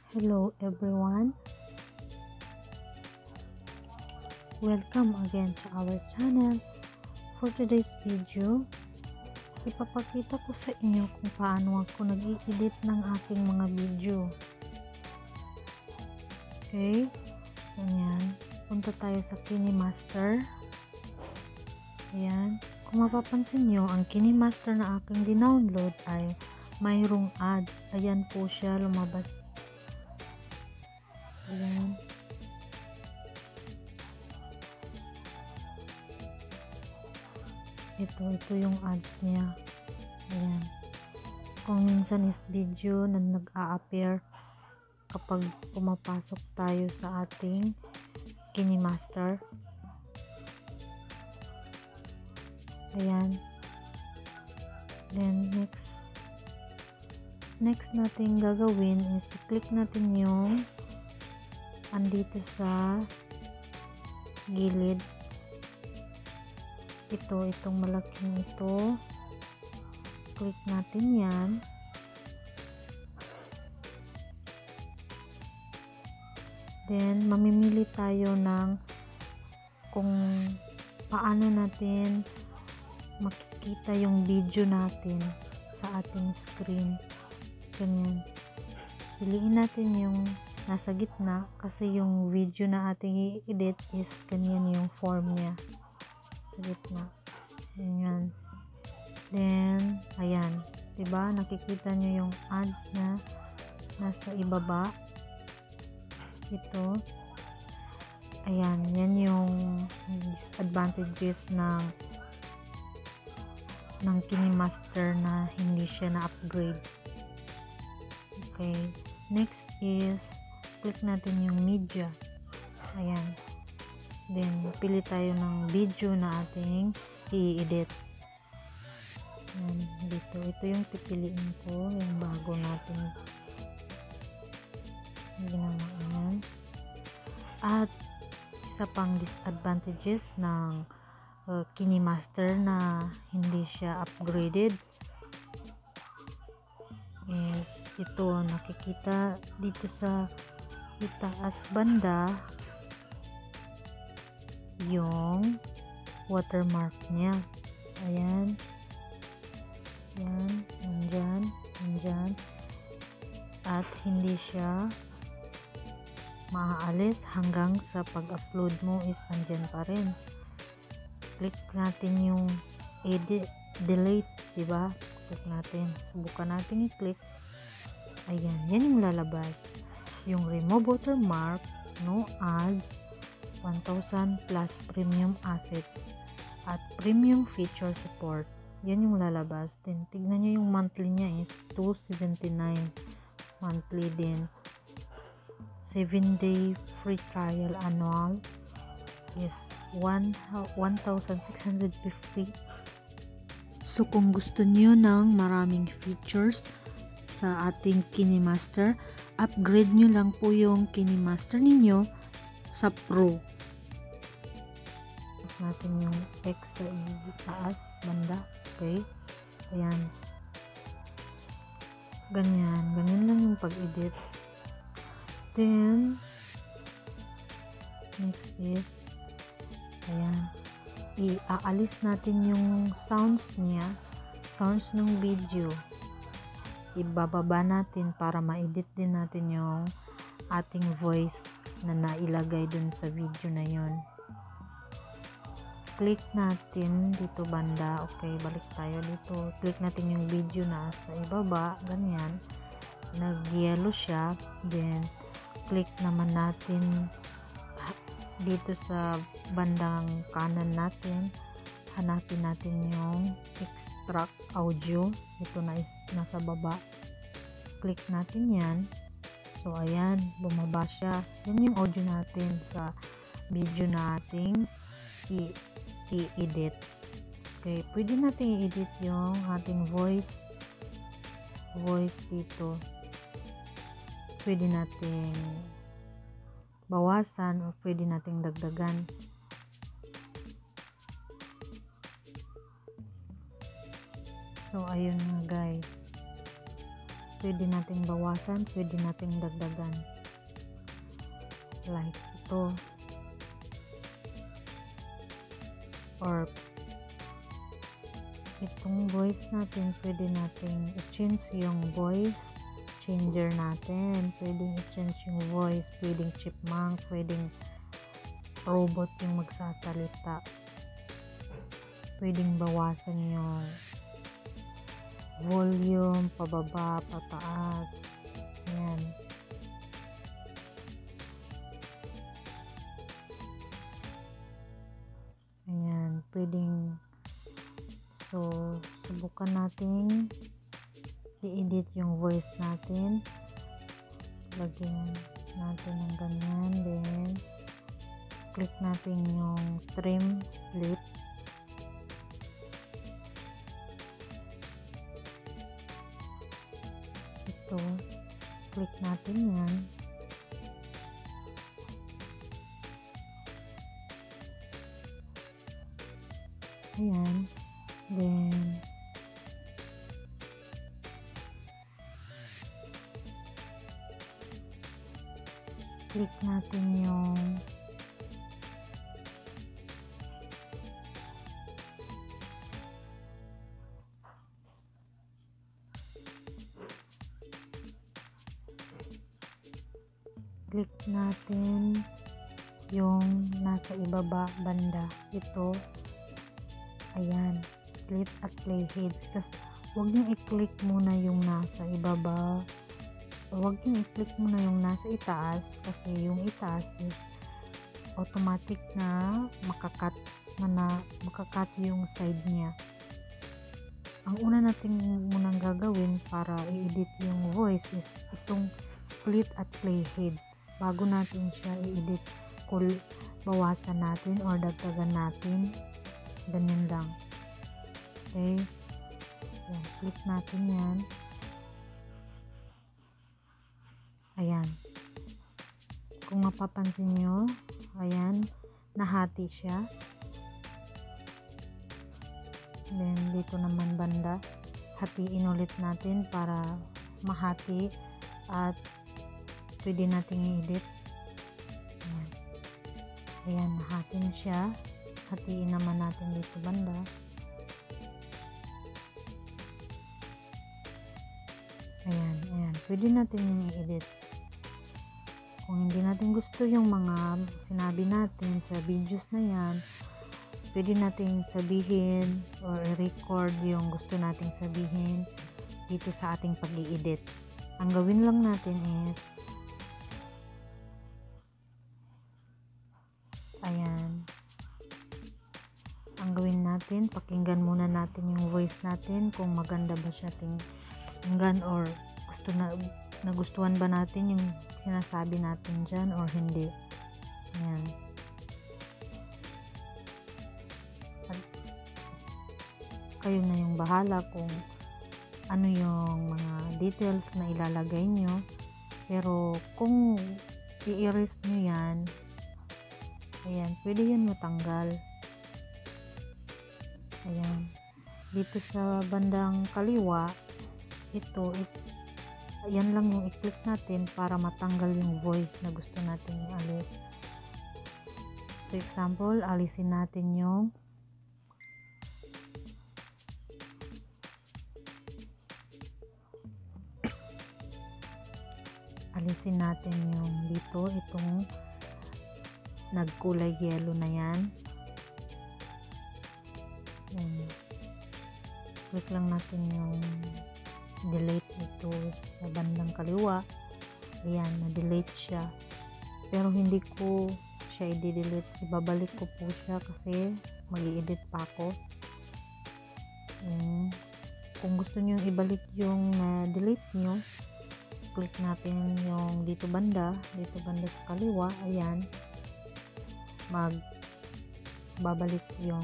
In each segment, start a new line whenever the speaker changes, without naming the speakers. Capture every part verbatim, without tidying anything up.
Hello everyone, welcome again to our channel. For today's video, ipapakita ko sa inyo kung paano ako nag-i-edit ng aking mga video. Okay, ganyan. Punta tayo sa KineMaster. Ayan, kung mapapansin nyo, ang KineMaster na aking dinownload ay mayroong ads. Ayan po siya, lumabas. Ayan. Ito, ito yung ads niya. Ayan. Kung minsan is video na nag-a-appear kapag pumapasok tayo sa ating KineMaster. Ayan. Then next next natin gagawin is i-click natin yung andito sa gilid. Ito, itong malaking ito. Click natin yan. Then, mamimili tayo ng kung paano natin makikita yung video natin sa ating screen. Ganyan. Piliin natin yung nasa gitna kasi yung video na ating i-edit is ganyan yung form niya sa gitna. Ayan. Then, ayan. Diba? Nakikita nyo yung ads na nasa ibaba. Ito. Ayan. Yan yung disadvantages ng ng KineMaster na hindi siya na-upgrade. Okay. Next is click natin yung media. Ayan. Then, pili tayo ng video na ating i-edit. Ayan, dito. Ito yung pipiliin ko. Yung bago natin ginawa. Ayan. At, isa pang disadvantages ng uh, KineMaster na hindi siya upgraded is ito, nakikita dito sa itaas banda yung watermark niya. Ayan. Ayan. Nandyan. Nandyan. At hindi siya maaalis hanggang sa pag-upload mo is andyan pa rin. Click natin yung edit, delete, diba? Click natin. Subukan natin i-click. Ayan. Yan yung lalabas. Yung remove watermark, no ads, one thousand plus premium assets at premium feature support. Yan yung lalabas. Then, tignan nyo yung monthly niya is two seventy-nine monthly din. seven day free trial annual is one thousand six hundred fifty. So, kung gusto niyo ng maraming features sa ating KineMaster, upgrade nyo lang po yung KineMaster ninyo sa Pro. Natin yung X sa taas banda. Okay. Ayan. Ganyan. Ganyan lang yung pag-edit. Then, next is, ayan. I-aalis natin yung sounds niya. Sounds ng video. Ibababa natin para ma-edit din natin yung ating voice na nailagay dun sa video na yun. Click natin dito banda. Okay, balik tayo dito. Click natin yung video na sa ibaba. Ganyan. Nag-yellow siya. Then, click naman natin dito sa bandang kanan natin. Hanapin natin yung extract audio. Ito na is nasa baba. Click natin yan. So, ayan. Bumaba siya. Yan yung audio natin sa video nating i- i-edit. Okay. Pwede natin i-edit yung ating voice. Voice dito. Pwede natin bawasan o pwede nating dagdagan. So, ayun nga guys. pwede nating bawasan, pwede nating dagdagan. Like ito. Or itong voice natin, pwede nating i-change yung voice changer natin. Pwedeng i-change yung voice, pwedeng chipmunk, pwedeng robot yung magsasalita. Pwedeng bawasan yung volume, pababa, pataas. Ayan. Ayan, pwedeng, so, subukan natin i-edit yung voice natin. Lagyan natin ng ganyan, then click natin yung trim split. Ito, click natin yan. Ayan, then click natin yung click natin yung nasa ibaba banda. Ito, ayan, split at playhead. Kasi huwag nyo i-click muna yung nasa ibaba, huwag nyo i-click muna yung nasa itaas, kasi yung itaas is automatic na makakat na, na makakat yung side niya. Ang una natin munang gagawin para i-edit yung voice is itong split at playhead. Bago natin siya i-edit, kung bawasan natin or dagdagan natin, ganyan lang. Okay, yan, click natin yan. Ayan, kung mapapansin nyo, ayan, nahati siya. Then dito naman banda, hatiin ulit natin para mahati at pwede nating i-edit. Ayan. Ayan, nahati na siya. Hatiin naman natin dito banda. Ayan, ayan. Pwede natin yung i-edit. Kung hindi natin gusto yung mga sinabi natin sa videos na yan, pwede nating sabihin or record yung gusto nating sabihin dito sa ating pag-i-edit. Ang gawin lang natin is, ayan, ang gawin natin, pakinggan muna natin yung voice natin kung maganda ba siya tingnan or gusto na, nagustuhan ba natin yung sinasabi natin dyan or hindi. Ayan. Kayo na yung bahala kung ano yung mga details na ilalagay nyo. Pero kung i-erase nyo yan, ayan, pwede yan matanggal. Ayan, dito sa bandang kaliwa, ito, it, ayan lang yung i-click natin para matanggal yung voice na gusto natin i-alis. So example, alisin natin yung alisin natin yung dito, itong nagkulay yellow na yan. Ayan. Click lang natin yung delete ito sa bandang kaliwa. Ayan, na-delete siya. Pero hindi ko siya i-delete. Ibabalik ko po siya kasi mag-i-edit pa ako. Ayan. Kung gusto nyo ibalik yung na-delete nyo, click natin yung dito banda, dito banda sa kaliwa. Ayan. Mag babalik yung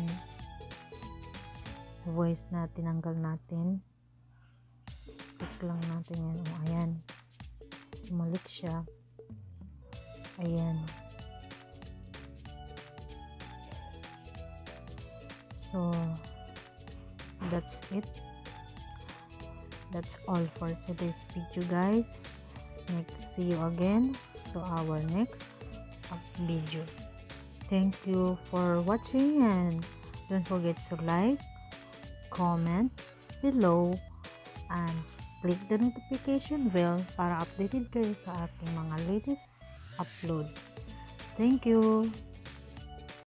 voice na tinanggal natin. Click lang natin yan. O, ayan. Bumalik siya. Ayan. So, that's it. that's all for today's video, guys. Next, see you again to our next video. Thank you for watching, and don't forget to like, comment below, and click the notification bell para updated kayo sa ating mga latest upload. Thank you.